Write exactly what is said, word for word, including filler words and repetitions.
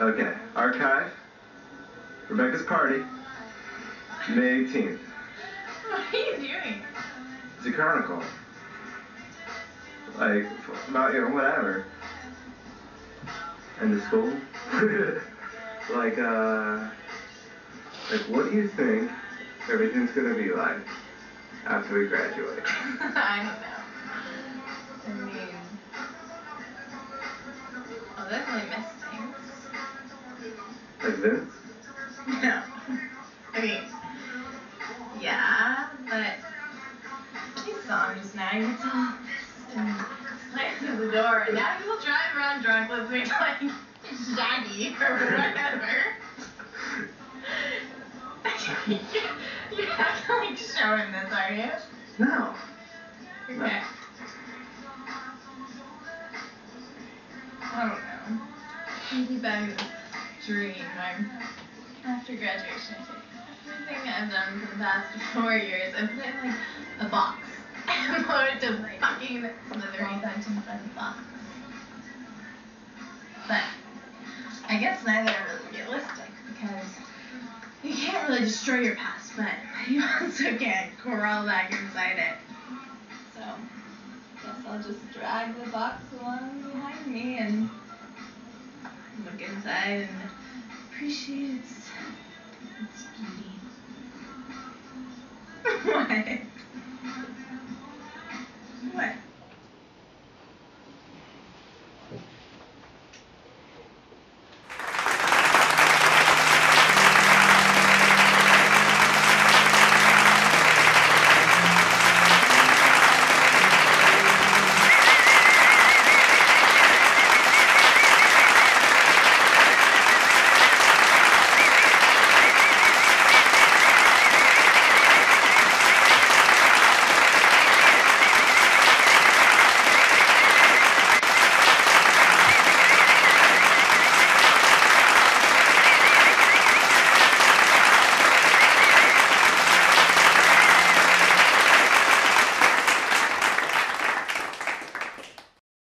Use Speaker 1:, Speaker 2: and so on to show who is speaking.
Speaker 1: Okay, archive. Rebecca's party. May eighteenth.
Speaker 2: What are you doing?
Speaker 1: It's a chronicle. Like, about, you know, whatever. And the school. like, uh... Like, what do you think everything's gonna be like after we graduate?
Speaker 2: I don't know. I mean... I'll definitely miss things.
Speaker 1: Like Vince?
Speaker 2: No. I mean... Yeah, but... You saw him just now, he gets all pissed and slams at the door, and now he'll drive around drunk listening to, like, Shaggy or whatever. You're not gonna, like, show him this, are you?
Speaker 1: No.
Speaker 2: Okay.
Speaker 1: No.
Speaker 2: I don't know. Maybe back in this dream where after graduation I take everything I've done for the past four years and put it in, like, a box. And load it to fucking Slytherin section inside the box. But I guess neither are really realistic because you can't really destroy your past, but you also can't crawl back inside it. So guess I'll just drag the box along behind me and look inside and appreciate its, its beauty.